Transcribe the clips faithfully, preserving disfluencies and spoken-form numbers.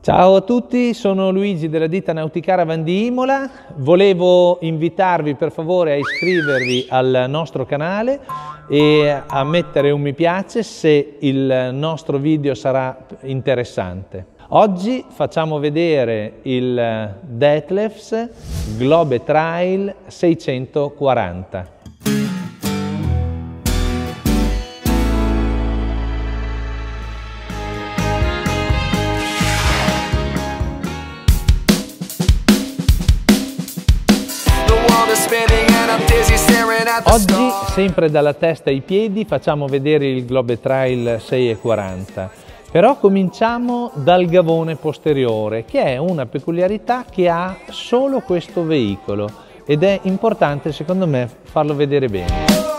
Ciao a tutti, sono Luigi della ditta Nauticaravan di Imola. Volevo invitarvi per favore a iscrivervi al nostro canale e a mettere un mi piace se il nostro video sarà interessante. Oggi facciamo vedere il Detlefs Globe Trail seicentoquaranta. Oggi, sempre dalla testa ai piedi, facciamo vedere il Globe Trail seicentoquaranta. Però cominciamo dal gavone posteriore, che è una peculiarità che ha solo questo veicolo ed è importante secondo me farlo vedere bene.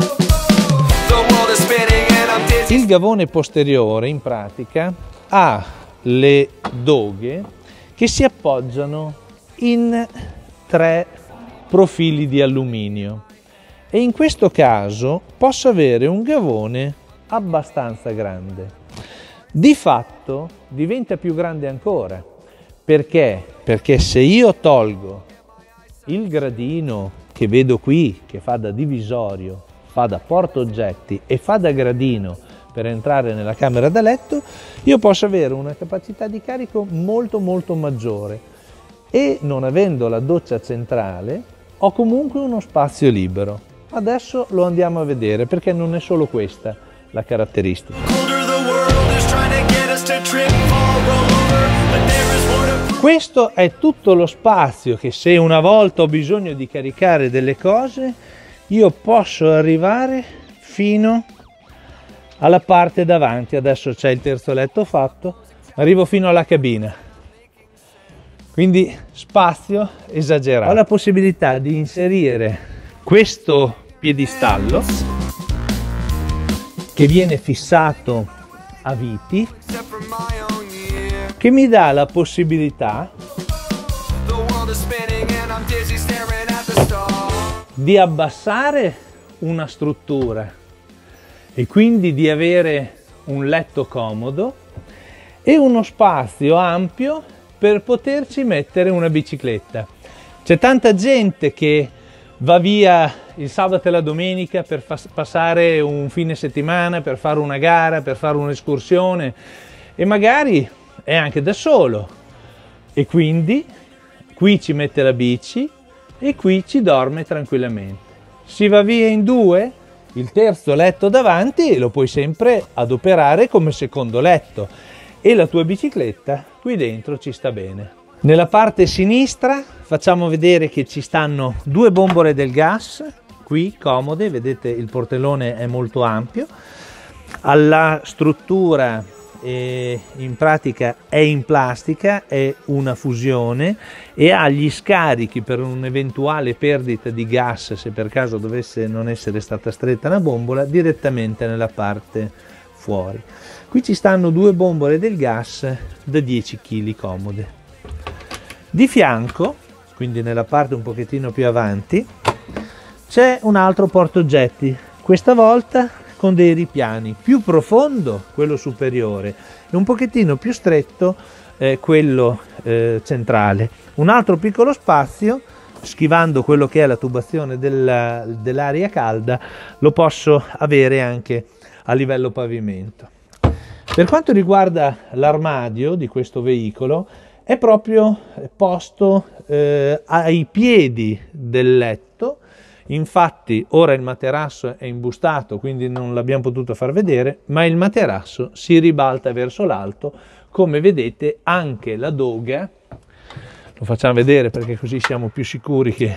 Il gavone posteriore in pratica ha le doghe che si appoggiano in tre profili di alluminio e in questo caso posso avere un gavone abbastanza grande. Di fatto diventa più grande ancora. Perché? Perché se io tolgo il gradino che vedo qui, che fa da divisorio, fa da portaoggetti e fa da gradino per entrare nella camera da letto, io posso avere una capacità di carico molto molto maggiore e non avendo la doccia centrale ho comunque uno spazio libero. Adesso lo andiamo a vedere perché non è solo questa la caratteristica. Questo è tutto lo spazio che, se una volta ho bisogno di caricare delle cose, io posso arrivare fino alla parte davanti. Adesso c'è il terzo letto fatto, arrivo fino alla cabina. Quindi spazio esagerato. Ho la possibilità di inserire questo piedistallo che viene fissato a viti, che mi dà la possibilità di abbassare una struttura e quindi di avere un letto comodo e uno spazio ampio per poterci mettere una bicicletta. C'è tanta gente che va via il sabato e la domenica per passare un fine settimana, per fare una gara, per fare un'escursione e magari è anche da solo e quindi qui ci mette la bici e qui ci dorme tranquillamente. Si va via in due, il terzo letto davanti lo puoi sempre adoperare come secondo letto e la tua bicicletta qui dentro ci sta bene. Nella parte sinistra facciamo vedere che ci stanno due bombole del gas, qui comode, vedete il portellone è molto ampio, alla struttura eh, in pratica è in plastica, è una fusione e ha gli scarichi per un'eventuale perdita di gas, se per caso dovesse non essere stata stretta una bombola, direttamente nella parte fuori. Qui ci stanno due bombole del gas da dieci chili comode. Di fianco, quindi nella parte un pochettino più avanti, c'è un altro portaoggetti, questa volta con dei ripiani, più profondo quello superiore e un pochettino più stretto eh, quello eh, centrale. Un altro piccolo spazio, schivando quello che è la tubazione della, dell'aria calda, lo posso avere anche a livello pavimento. Per quanto riguarda l'armadio di questo veicolo, è proprio posto eh, ai piedi del letto, infatti ora il materasso è imbustato quindi non l'abbiamo potuto far vedere, ma il materasso si ribalta verso l'alto, come vedete anche la doga, lo facciamo vedere perché così siamo più sicuri che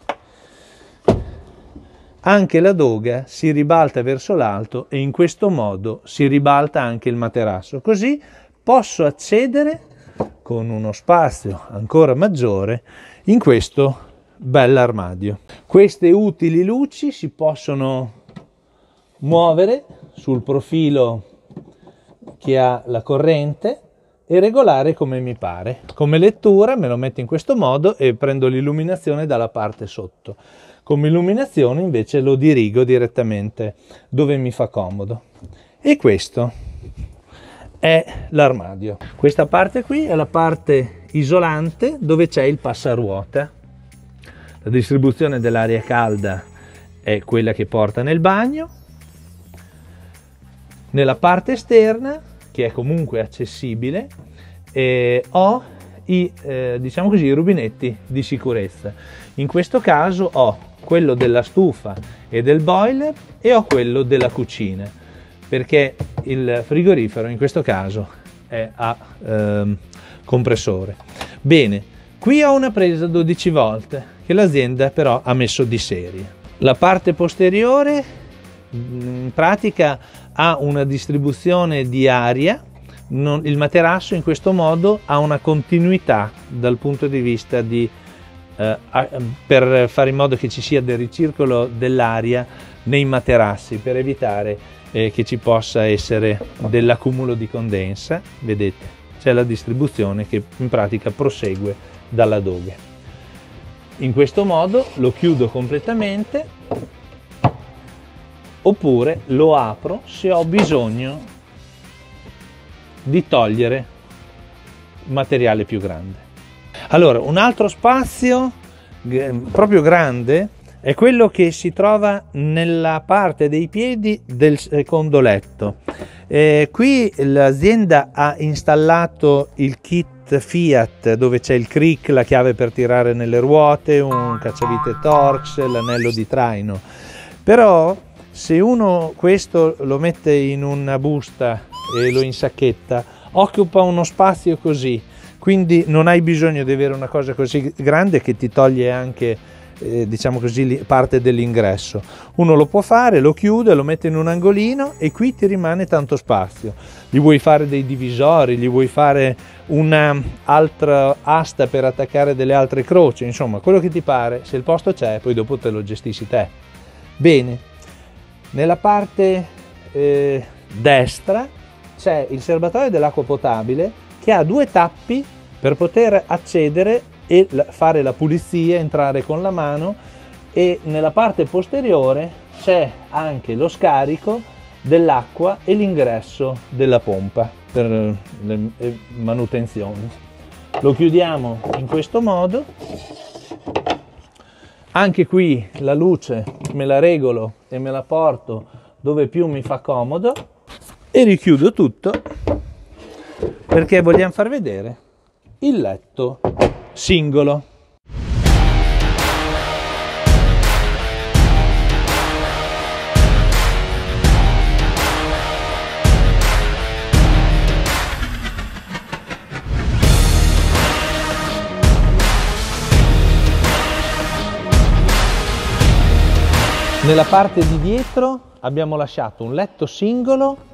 anche la doga si ribalta verso l'alto e in questo modo si ribalta anche il materasso, così posso accedere con uno spazio ancora maggiore in questo bell'armadio. Queste utili luci si possono muovere sul profilo che ha la corrente e regolare come mi pare. Come lettura me lo metto in questo modo e prendo l'illuminazione dalla parte sotto. Come illuminazione invece lo dirigo direttamente dove mi fa comodo. E questo è l'armadio. Questa parte qui è la parte isolante dove c'è il passaruota. La distribuzione dell'aria calda è quella che porta nel bagno. Nella parte esterna, che è comunque accessibile, eh, ho i, eh, diciamo così, i rubinetti di sicurezza. In questo caso ho quello della stufa e del boiler e ho quello della cucina, perché il frigorifero in questo caso è a ehm, compressore. Bene, qui ho una presa dodici volt che l'azienda però ha messo di serie. La parte posteriore in pratica ha una distribuzione di aria. Non, il materasso in questo modo ha una continuità dal punto di vista di eh, per fare in modo che ci sia del ricircolo dell'aria nei materassi, per evitare eh, che ci possa essere dell'accumulo di condensa. Vedete, c'è la distribuzione che in pratica prosegue dalla doghe. In questo modo lo chiudo completamente, oppure lo apro se ho bisogno di togliere materiale più grande. Allora, un altro spazio proprio grande è quello che si trova nella parte dei piedi del secondo letto. Eh, qui l'azienda ha installato il kit Fiat dove c'è il crick, la chiave per tirare nelle ruote, un cacciavite Torx, l'anello di traino. Però se uno questo lo mette in una busta e lo insacchetta, occupa uno spazio così, quindi non hai bisogno di avere una cosa così grande che ti toglie anche eh, diciamo così parte dell'ingresso. Uno lo può fare, lo chiude, lo mette in un angolino e qui ti rimane tanto spazio. Gli vuoi fare dei divisori, gli vuoi fare un'altra asta per attaccare delle altre croci, insomma quello che ti pare, se il posto c'è poi dopo te lo gestisci te. Bene, nella parte eh, destra c'è il serbatoio dell'acqua potabile che ha due tappi per poter accedere e fare la pulizia, entrare con la mano, e nella parte posteriore c'è anche lo scarico dell'acqua e l'ingresso della pompa per le manutenzioni. Lo chiudiamo in questo modo. Anche qui la luce me la regolo e me la porto dove più mi fa comodo. E richiudo tutto perché vogliamo far vedere il letto singolo. Nella parte di dietro abbiamo lasciato un letto singolo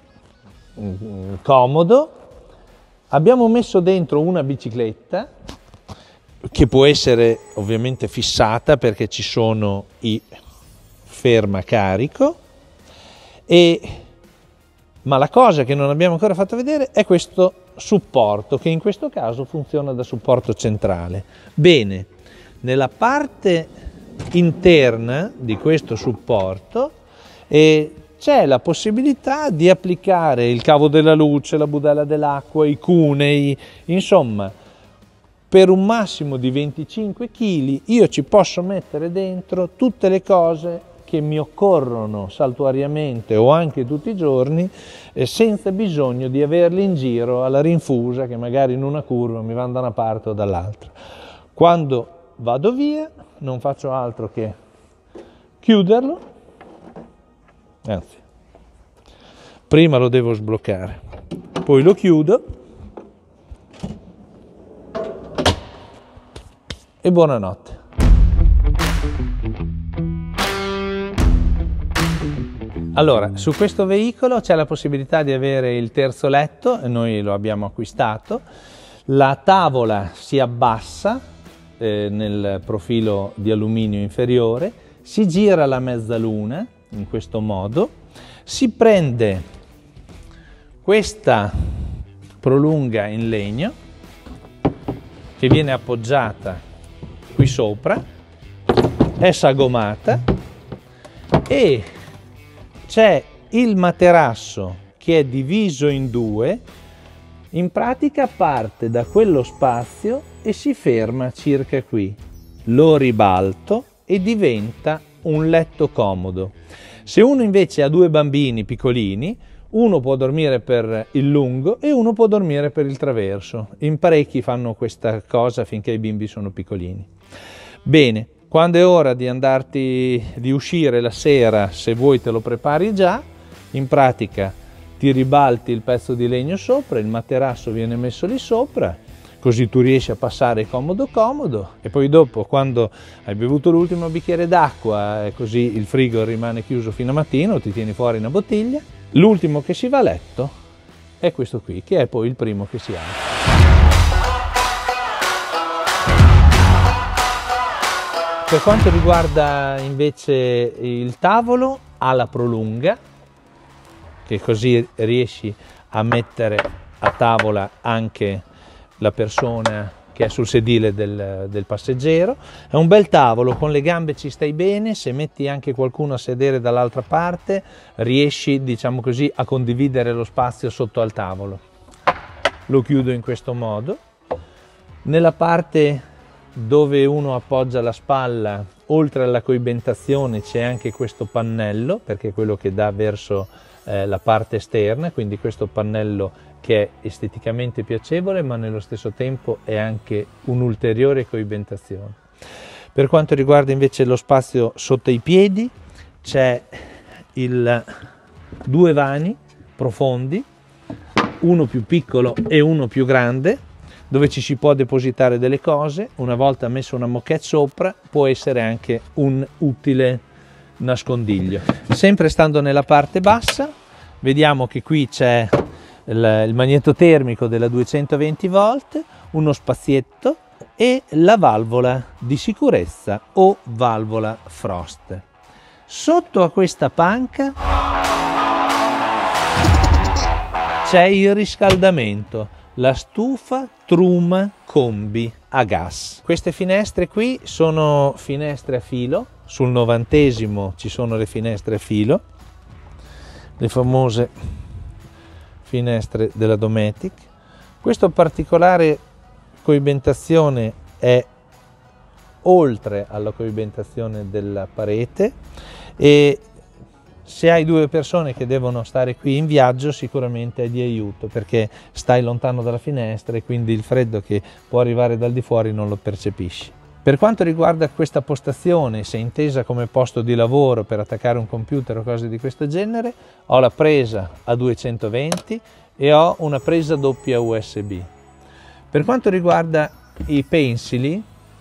comodo, abbiamo messo dentro una bicicletta che può essere ovviamente fissata perché ci sono i ferma carico, e ma la cosa che non abbiamo ancora fatto vedere è questo supporto, che in questo caso funziona da supporto centrale. Bene, nella parte interna di questo supporto e c'è la possibilità di applicare il cavo della luce, la budella dell'acqua, i cunei, insomma, per un massimo di venticinque chili io ci posso mettere dentro tutte le cose che mi occorrono saltuariamente o anche tutti i giorni, eh, senza bisogno di averli in giro alla rinfusa, che magari in una curva mi vanno da una parte o dall'altra. Quando vado via non faccio altro che chiuderlo. Anzi, prima lo devo sbloccare, poi lo chiudo e buonanotte. Allora, su questo veicolo c'è la possibilità di avere il terzo letto, e noi lo abbiamo acquistato. La tavola si abbassa eh, nel profilo di alluminio inferiore, si gira la mezzaluna in questo modo, si prende questa prolunga in legno che viene appoggiata qui sopra, è sagomata e c'è il materasso che è diviso in due, in pratica parte da quello spazio e si ferma circa qui. Lo ribalto e diventa un letto comodo. Se uno invece ha due bambini piccolini, uno può dormire per il lungo e uno può dormire per il traverso. In parecchi fanno questa cosa finché i bimbi sono piccolini. Bene, quando è ora di andarti, di uscire la sera, se vuoi te lo prepari già, in pratica ti ribalti il pezzo di legno sopra, il materasso viene messo lì sopra, così tu riesci a passare comodo comodo, e poi dopo, quando hai bevuto l'ultimo bicchiere d'acqua e così il frigo rimane chiuso fino a mattino, ti tieni fuori una bottiglia. L'ultimo che si va a letto è questo qui, che è poi il primo che si alza. Per quanto riguarda invece il tavolo, ha la prolunga, che così riesci a mettere a tavola anche la persona che è sul sedile del, del passeggero. È un bel tavolo, con le gambe ci stai bene, se metti anche qualcuno a sedere dall'altra parte riesci, diciamo così, a condividere lo spazio sotto al tavolo. Lo chiudo in questo modo. Nella parte dove uno appoggia la spalla, oltre alla coibentazione c'è anche questo pannello, perché è quello che dà verso eh, la parte esterna, quindi questo pannello che è esteticamente piacevole, ma nello stesso tempo è anche un'ulteriore coibentazione. Per quanto riguarda invece lo spazio sotto i piedi, c'è il due vani profondi, uno più piccolo e uno più grande, dove ci si può depositare delle cose. Una volta messo una moquette sopra, può essere anche un utile nascondiglio. Sempre stando nella parte bassa, vediamo che qui c'è il, il magneto termico della duecentoventi volt, uno spazietto e la valvola di sicurezza o valvola frost. Sotto a questa panca c'è il riscaldamento, la stufa Truma Combi a gas. Queste finestre qui sono finestre a filo, sul novantesimo ci sono le finestre a filo, le famose finestre della Dometic. Questa particolare coibentazione è oltre alla coibentazione della parete, e se hai due persone che devono stare qui in viaggio sicuramente è di aiuto, perché stai lontano dalla finestra e quindi il freddo che può arrivare dal di fuori non lo percepisci. Per quanto riguarda questa postazione, se intesa come posto di lavoro per attaccare un computer o cose di questo genere, ho la presa a duecentoventi e ho una presa doppia U S B. Per quanto riguarda i pensili,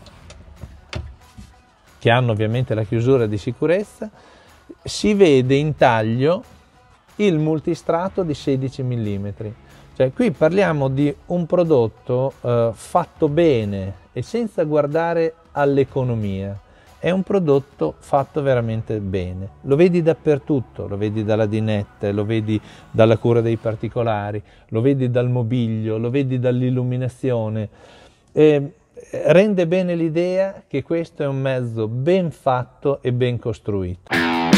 che hanno ovviamente la chiusura di sicurezza, si vede in taglio il multistrato di sedici millimetri. Cioè, qui parliamo di un prodotto eh, fatto bene e senza guardare all'economia. È un prodotto fatto veramente bene. Lo vedi dappertutto, lo vedi dalla dinette, lo vedi dalla cura dei particolari, lo vedi dal mobilio, lo vedi dall'illuminazione. Eh, rende bene l'idea che questo è un mezzo ben fatto e ben costruito.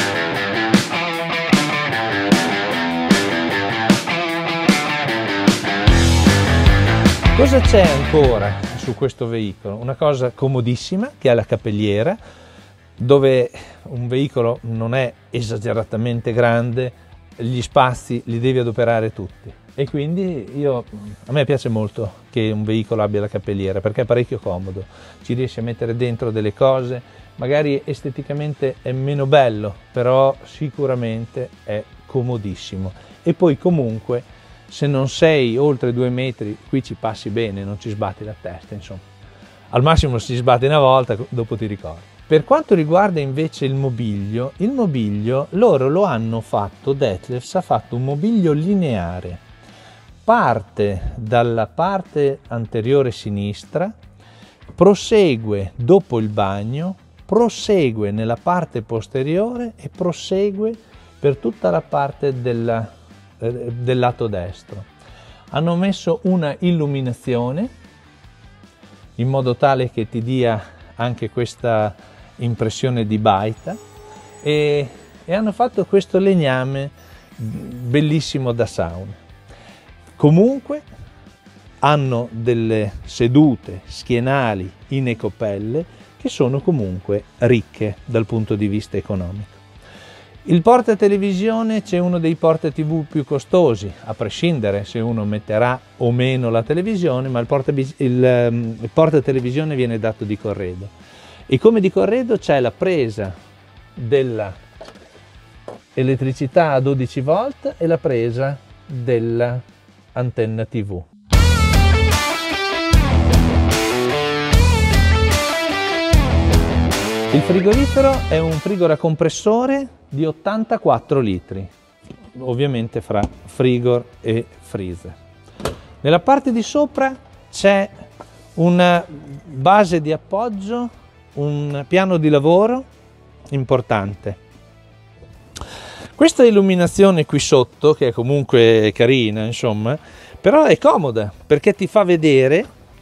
Cosa c'è ancora su questo veicolo? Una cosa comodissima, che è la cappelliera, dove un veicolo non è esageratamente grande, gli spazi li devi adoperare tutti. E quindi io, a me piace molto che un veicolo abbia la cappelliera, perché è parecchio comodo, ci riesci a mettere dentro delle cose, magari esteticamente è meno bello, però sicuramente è comodissimo. E poi comunque, se non sei oltre due metri, qui ci passi bene, non ci sbatti la testa, insomma. Al massimo si sbatte una volta, dopo ti ricordi. Per quanto riguarda invece il mobilio, il mobilio loro lo hanno fatto, Detlefs ha fatto un mobilio lineare. Parte dalla parte anteriore sinistra, prosegue dopo il bagno, prosegue nella parte posteriore e prosegue per tutta la parte della del lato destro. Hanno messo una illuminazione in modo tale che ti dia anche questa impressione di baita, e, e hanno fatto questo legname bellissimo da sauna. Comunque hanno delle sedute schienali in ecopelle che sono comunque ricche dal punto di vista economico. Il porta televisione, c'è uno dei porta tivù più costosi, a prescindere se uno metterà o meno la televisione, ma il porta, il, il porta televisione viene dato di corredo. E come di corredo c'è la presa della elettricità a dodici volt e la presa dell'antenna tivù. Il frigorifero è un frigorifero a compressore di ottantaquattro litri, ovviamente fra frigor e freezer. Nella parte di sopra c'è una base di appoggio, un piano di lavoro importante. Questa illuminazione qui sotto, che è comunque carina, insomma, però è comoda perché ti fa vedere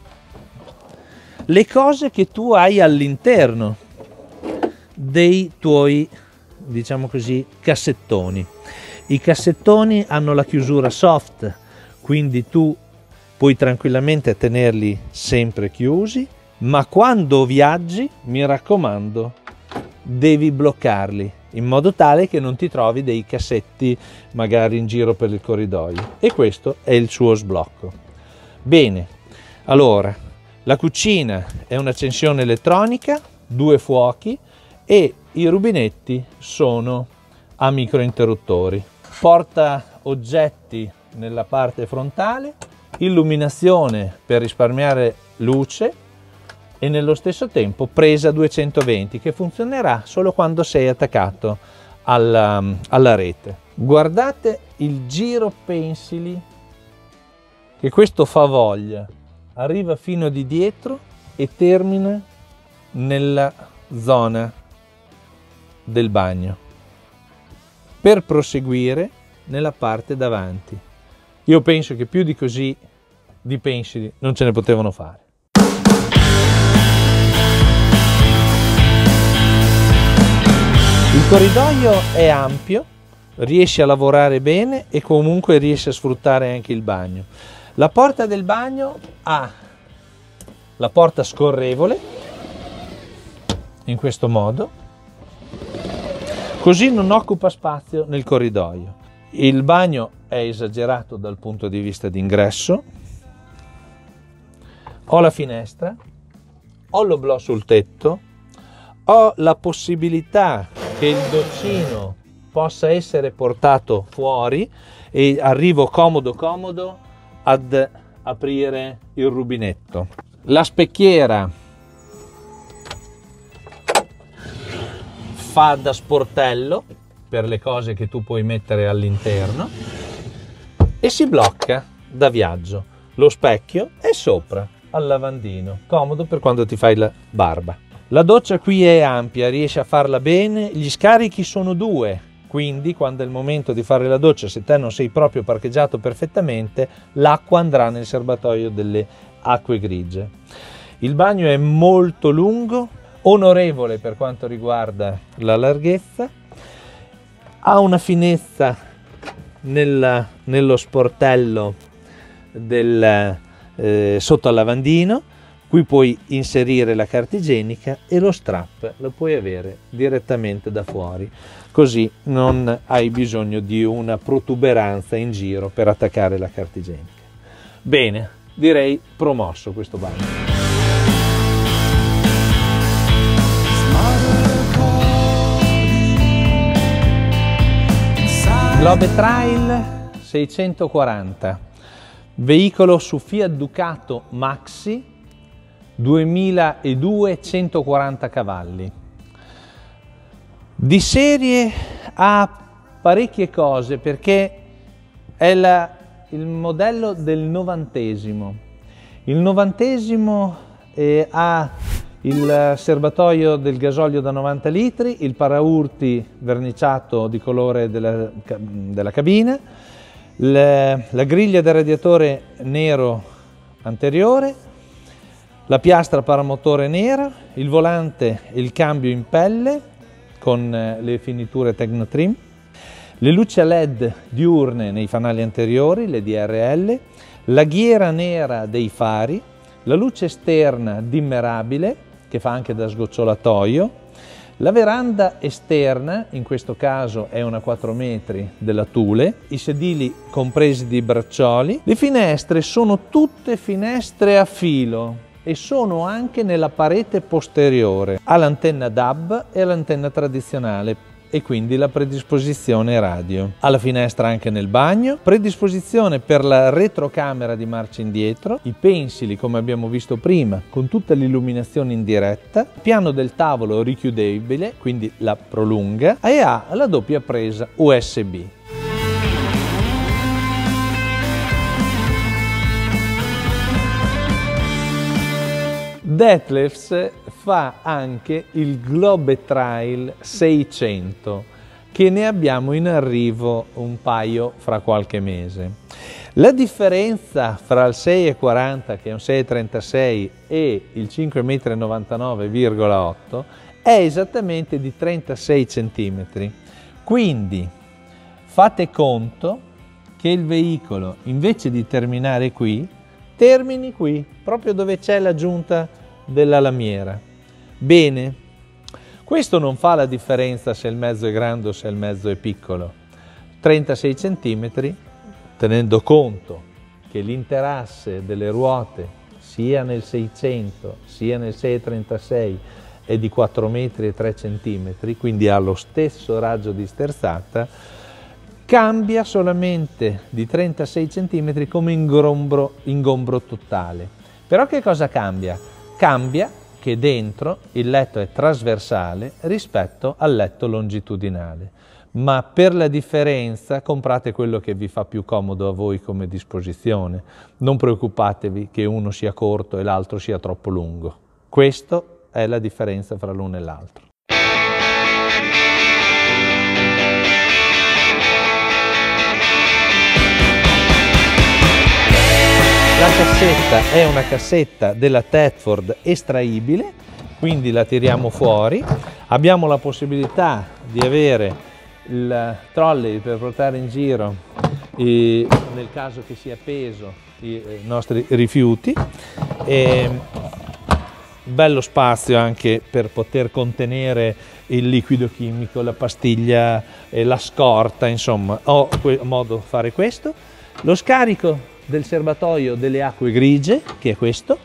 le cose che tu hai all'interno dei tuoi, diciamo così, cassettoni. I cassettoni hanno la chiusura soft, quindi tu puoi tranquillamente tenerli sempre chiusi, ma quando viaggi, mi raccomando, devi bloccarli in modo tale che non ti trovi dei cassetti magari in giro per il corridoio, e questo è il suo sblocco. Bene, allora la cucina è un'accensione elettronica, due fuochi, e i rubinetti sono a microinterruttori. Porta oggetti nella parte frontale, illuminazione per risparmiare luce e nello stesso tempo presa duecentoventi che funzionerà solo quando sei attaccato alla, alla rete. Guardate il giro pensili, che questo fa voglia, arriva fino di dietro e termina nella zona del bagno per proseguire nella parte davanti. Io penso che più di così di pensili non ce ne potevano fare. Il corridoio è ampio, riesce a lavorare bene e comunque riesce a sfruttare anche il bagno. La porta del bagno ha la porta scorrevole in questo modo, così non occupa spazio nel corridoio. Il bagno è esagerato dal punto di vista di ingresso. Ho la finestra, ho l'oblò sul tetto, ho la possibilità che il doccino possa essere portato fuori e arrivo comodo comodo ad aprire il rubinetto. La specchiera fa da sportello per le cose che tu puoi mettere all'interno e si blocca da viaggio. Lo specchio è sopra al lavandino, comodo per quando ti fai la barba. La doccia qui è ampia, riesci a farla bene, gli scarichi sono due, quindi quando è il momento di fare la doccia, se te non sei proprio parcheggiato perfettamente, l'acqua andrà nel serbatoio delle acque grigie. Il bagno è molto lungo, onorevole per quanto riguarda la larghezza, ha una finestra nella, nello sportello del, eh, sotto al lavandino, qui puoi inserire la carta igienica e lo strap lo puoi avere direttamente da fuori, così non hai bisogno di una protuberanza in giro per attaccare la carta igienica. Bene, direi promosso questo bagno. Globetrail seicentoquaranta, veicolo su Fiat Ducato Maxi, duemiladue, centoquaranta cavalli. Di serie ha parecchie cose perché è la, il modello del novantesimo. Il novantesimo eh, ha il serbatoio del gasolio da novanta litri, il paraurti verniciato di colore della, della cabina, le, la griglia del radiatore nero anteriore, la piastra paramotore nera, il volante e il cambio in pelle con le finiture Technotrim. le luci a led diurne nei fanali anteriori, le D R L, la ghiera nera dei fari, la luce esterna dimmerabile che fa anche da sgocciolatoio, la veranda esterna, in questo caso è una quattro metri della Thule, i sedili compresi di braccioli, le finestre sono tutte finestre a filo e sono anche nella parete posteriore, ha l'antenna D A B e l'antenna tradizionale e quindi la predisposizione radio. Alla finestra anche nel bagno, predisposizione per la retrocamera di marcia indietro, i pensili come abbiamo visto prima con tutta l'illuminazione in diretta, piano del tavolo richiudibile, quindi la prolunga, e ha la doppia presa U S B. Detlefs fa anche il Globe Trail seicento, che ne abbiamo in arrivo un paio fra qualche mese. La differenza fra il sei e quaranta, che è un sei e trentasei, e il cinque e novantanove virgola otto è esattamente di trentasei centimetri. Quindi fate conto che il veicolo, invece di terminare qui, termini qui, proprio dove c'è l'aggiunta della lamiera. Bene, questo non fa la differenza se il mezzo è grande o se il mezzo è piccolo. trentasei centimetri, tenendo conto che l'interasse delle ruote sia nel seicento sia nel sei e trentasei è di quattro metri e tre centimetri, quindi ha lo stesso raggio di sterzata, cambia solamente di trentasei centimetri come ingombro, ingombro totale. Però che cosa cambia? Cambia che dentro il letto è trasversale rispetto al letto longitudinale, ma per la differenza comprate quello che vi fa più comodo a voi come disposizione. Non preoccupatevi che uno sia corto e l'altro sia troppo lungo. Questa è la differenza fra l'uno e l'altro. La cassetta è una cassetta della Thetford estraibile, quindi la tiriamo fuori. Abbiamo la possibilità di avere il trolley per portare in giro, eh, nel caso che sia peso, i eh, nostri rifiuti. E bello spazio anche per poter contenere il liquido chimico, la pastiglia, eh, la scorta, insomma, ho modo di fare questo. Lo scarico del serbatoio delle acque grigie, che è questo,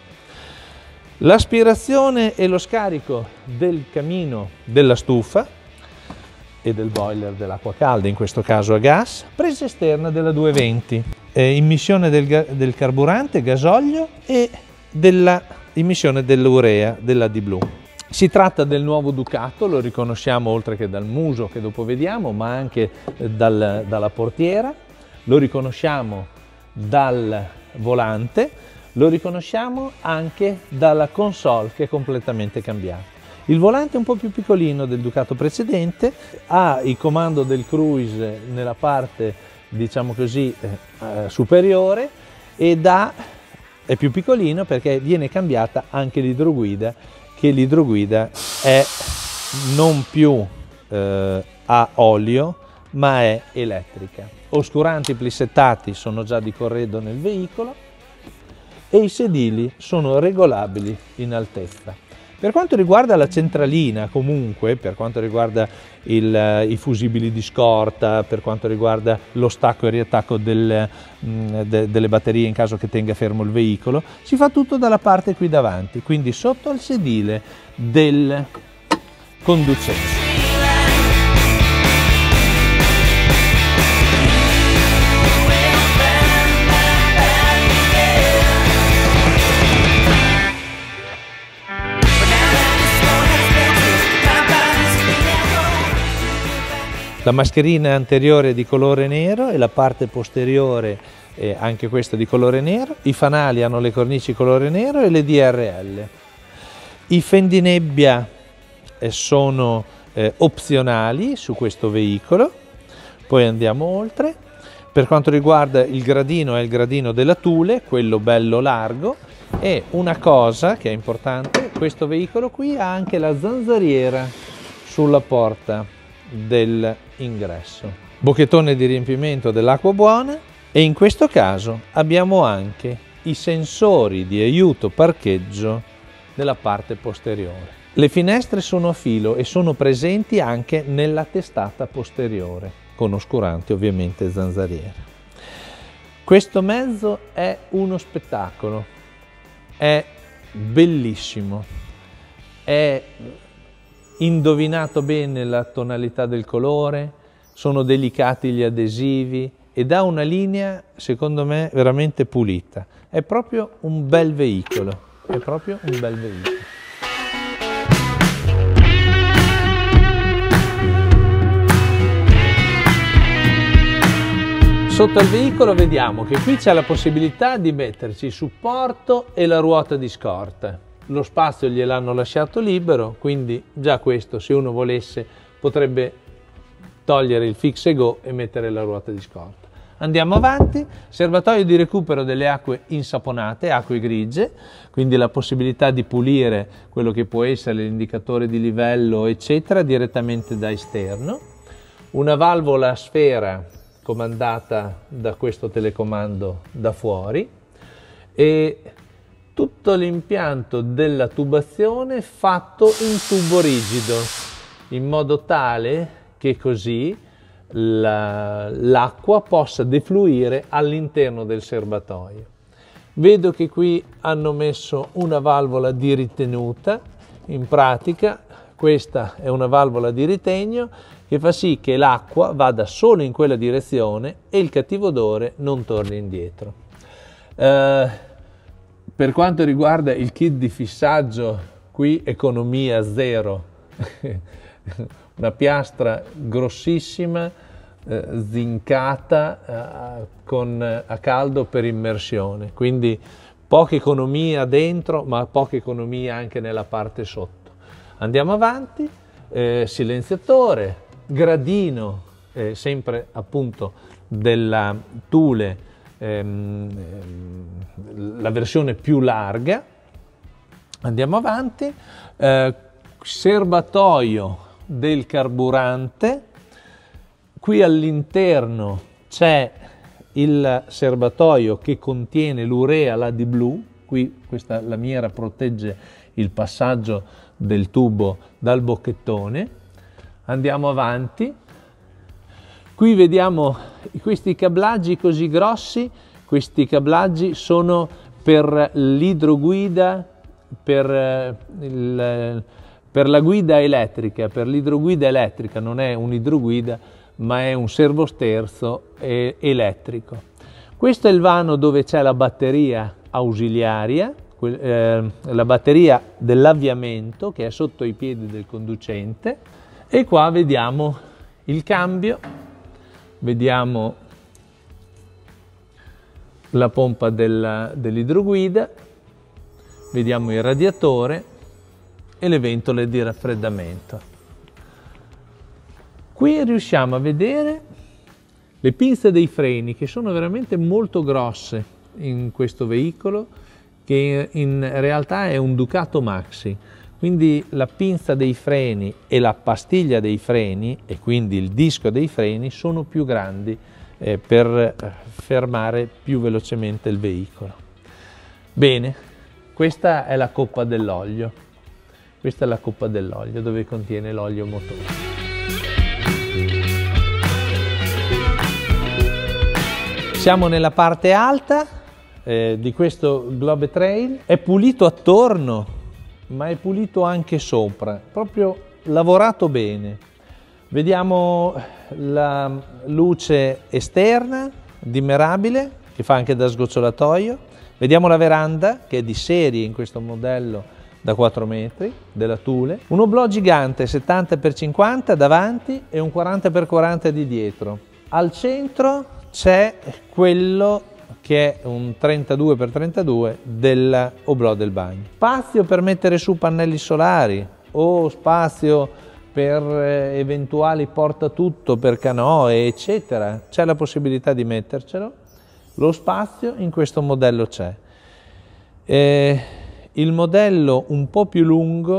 l'aspirazione e lo scarico del camino della stufa e del boiler dell'acqua calda, in questo caso a gas, presa esterna della duecentoventi, eh, immissione del, del carburante, gasolio e della immissione dell'urea, della D-Blue. Si tratta del nuovo Ducato, lo riconosciamo oltre che dal muso che dopo vediamo, ma anche dal, dalla portiera, lo riconosciamo dal volante, lo riconosciamo anche dalla console che è completamente cambiata. Il volante è un po' più piccolino del Ducato precedente, ha il comando del cruise nella parte, diciamo così, eh, superiore, ed ha, è più piccolino perché viene cambiata anche l'idroguida, che l'idroguida è non più eh, a olio ma è elettrica. Oscuranti plissettati sono già di corredo nel veicolo e i sedili sono regolabili in altezza. Per quanto riguarda la centralina, comunque, per quanto riguarda il, i fusibili di scorta, per quanto riguarda lo stacco e riattacco del, mh, de, delle batterie in caso che tenga fermo il veicolo, si fa tutto dalla parte qui davanti, quindi sotto al sedile del conducente. La mascherina anteriore è di colore nero e la parte posteriore è anche questa di colore nero. I fanali hanno le cornici colore nero e le D R L. I fendinebbia sono eh, opzionali su questo veicolo. Poi andiamo oltre. Per quanto riguarda il gradino, è il gradino della Thule, quello bello largo. E una cosa che è importante, questo veicolo qui ha anche la zanzariera sulla porta dell'ingresso. bocchettone di riempimento dell'acqua buona, e in questo caso abbiamo anche i sensori di aiuto parcheggio nella parte posteriore. Le finestre sono a filo e sono presenti anche nella testata posteriore, con oscuranti ovviamente zanzariere. Questo mezzo è uno spettacolo, è bellissimo, è indovinato bene la tonalità del colore, sono delicati gli adesivi ed ha una linea, secondo me, veramente pulita. È proprio un bel veicolo, è proprio un bel veicolo. Sotto il veicolo vediamo che qui c'è la possibilità di metterci il supporto e la ruota di scorta. Lo spazio gliel'hanno lasciato libero, quindi già questo, se uno volesse, potrebbe togliere il fix e go e mettere la ruota di scorta. Andiamo avanti, serbatoio di recupero delle acque insaponate, acque grigie, quindi la possibilità di pulire quello che può essere l'indicatore di livello, eccetera, direttamente da esterno. Una valvola a sfera comandata da questo telecomando da fuori e tutto l'impianto della tubazione fatto in tubo rigido, in modo tale che così l'acqua possa defluire all'interno del serbatoio. Vedo che qui hanno messo una valvola di ritenuta, in pratica questa è una valvola di ritegno che fa sì che l'acqua vada solo in quella direzione e il cattivo odore non torni indietro. Eh, per quanto riguarda il kit di fissaggio, qui economia zero, una piastra grossissima, eh, zincata eh, con, a caldo per immersione, quindi poca economia dentro ma poca economia anche nella parte sotto. Andiamo avanti, eh, silenziatore, gradino, eh, sempre appunto della Thule, ehm, la versione più larga. Andiamo avanti, eh, serbatoio del carburante, qui all'interno c'è il serbatoio che contiene l'urea, l'A D blu, qui questa lamiera protegge il passaggio del tubo dal bocchettone. Andiamo avanti, qui vediamo questi cablaggi così grossi, questi cablaggi sono per l'idroguida, per, il, per la guida elettrica, per l'idroguida elettrica, non è un'idroguida ma è un servosterzo elettrico. Questo è il vano dove c'è la batteria ausiliaria, eh, la batteria dell'avviamento che è sotto i piedi del conducente, e qua vediamo il cambio, vediamo la pompa dell'idroguida, vediamo il radiatore e le ventole di raffreddamento. Qui riusciamo a vedere le pinze dei freni, che sono veramente molto grosse in questo veicolo, che in realtà è un Ducato Maxi, quindi la pinza dei freni e la pastiglia dei freni e quindi il disco dei freni sono più grandi eh, per fermare più velocemente il veicolo. Bene, questa è la coppa dell'olio, questa è la coppa dell'olio dove contiene l'olio motore. Siamo nella parte alta eh, di questo Globe Trail, è pulito attorno ma è pulito anche sopra, proprio lavorato bene. Vediamo la luce esterna dimerabile che fa anche da sgocciolatoio, vediamo la veranda che è di serie in questo modello da quattro metri della Thule, un oblò gigante settanta per cinquanta davanti e un quaranta per quaranta di dietro. Al centro c'è quello che è un trentadue per trentadue dell'oblò del bagno. Spazio per mettere su pannelli solari o spazio per eventuali portatutto per canoe, eccetera. C'è la possibilità di mettercelo. Lo spazio in questo modello c'è. Eh, il modello un po' più lungo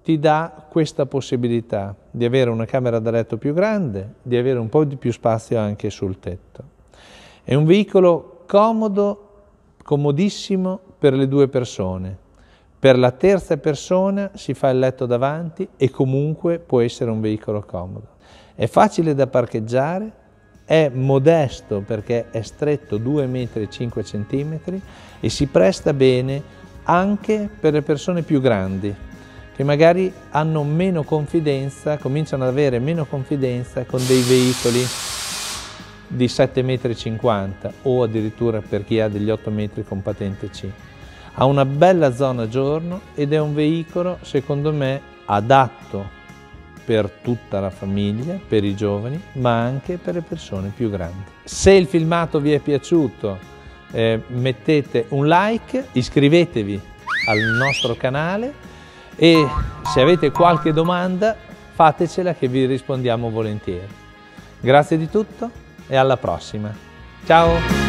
ti dà questa possibilità di avere una camera da letto più grande, di avere un po' di più spazio anche sul tetto. È un veicolo comodo, comodissimo per le due persone. Per la terza persona si fa il letto davanti e comunque può essere un veicolo comodo. È facile da parcheggiare, è modesto perché è stretto due metri e cinque centimetri e si presta bene anche per le persone più grandi, che magari hanno meno confidenza, cominciano ad avere meno confidenza con dei veicoli di sette metri e cinquanta o addirittura per chi ha degli otto metri con patente C. Ha una bella zona giorno ed è un veicolo, secondo me, adatto per tutta la famiglia, per i giovani, ma anche per le persone più grandi. Se il filmato vi è piaciuto, eh, mettete un like, iscrivetevi al nostro canale e se avete qualche domanda fatecela che vi rispondiamo volentieri. Grazie di tutto e alla prossima. Ciao!